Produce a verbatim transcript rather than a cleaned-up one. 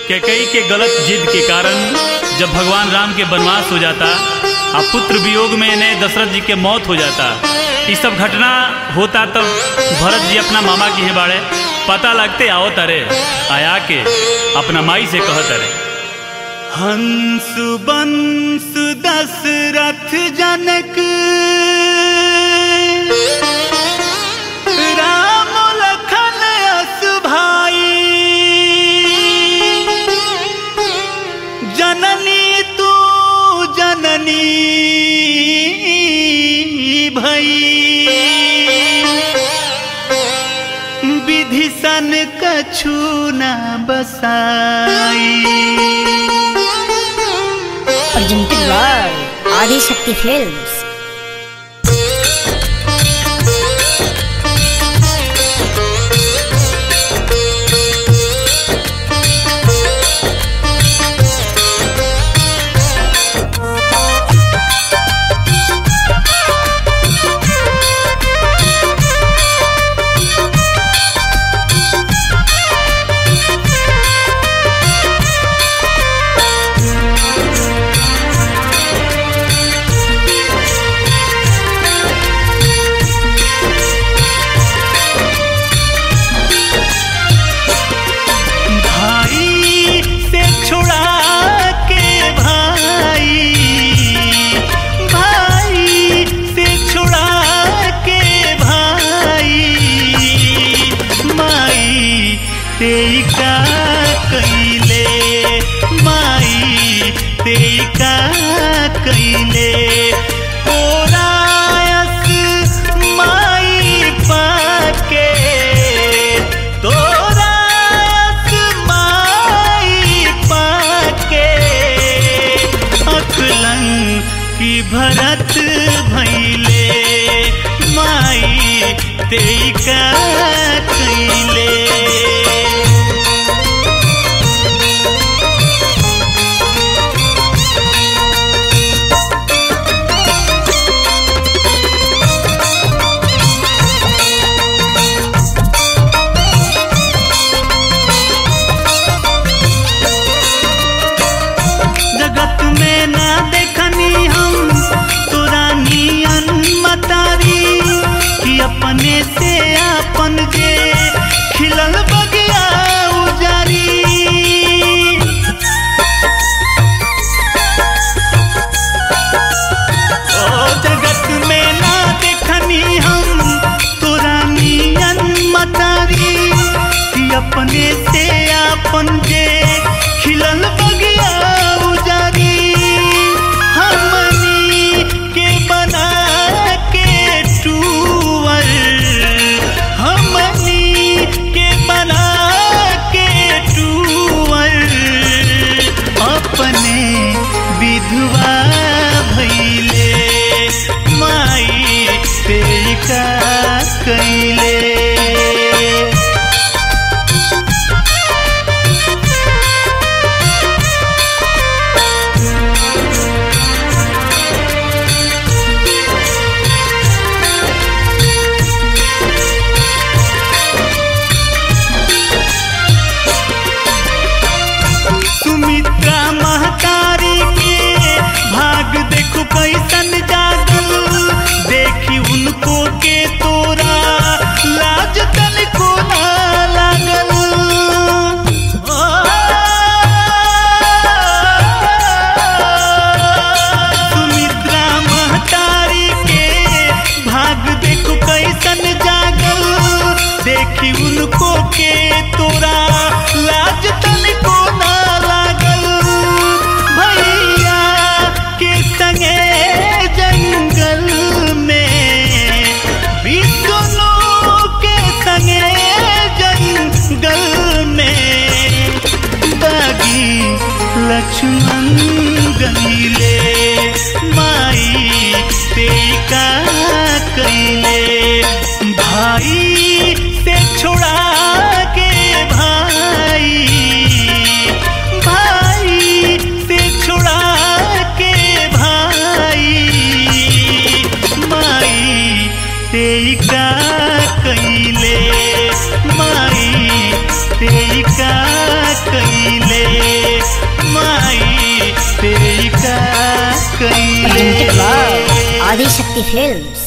कैकेयी के गलत जिद के कारण जब भगवान राम के वनवास हो जाता और पुत्र वियोग में इन्हें दशरथ जी के मौत हो जाता, ये सब घटना होता तब भरत जी अपना मामा की है बाड़े पता लगते आओ तारे आया के अपना माई से कह तारे, हंस बंस दशरथ जनक राम लखन अस भाई, जननी तू जननी भई, विधि सन कछु न बसाई। Presented by Adi Shakti Films. तेका कैले माई तेका कैले तोरायस माई पाके, तोरायस माई पाके, अकलन की भरत भैले माई तेका कैले। जगत में ना देखनी हम तुरानी अनमतारी कि अपने से अपन के खिलल बगिया उजारी। ओ जगत में ना देखनी हम तुरानी अनमतारी कि अपने से अपन के खिलल बगिया उजारी। हमनी के बना के टूवर, हमनी के बना के टूवर, अपने विधवा भैले माई तेका कैले। सुमित्रा महतारी के भाग देखो कैसन जागल, देखी उनको के तोरा लाज तनिको ना लागल। सुमित्रा महतारी के भाग देखो कैसन जागल, देखी उनको के तोरा लाज तनिको ना लागल। भैया के संगे जंगल में, विष्णु के संगे जंगल में, बागी लक्ष्मण गईले माई तेका कैले। भाई से छोड़ा के भाई, भाई से छोड़ा के भाई, माई तेका कैले माई तेका कैले। Presented by Adi Shakti Films.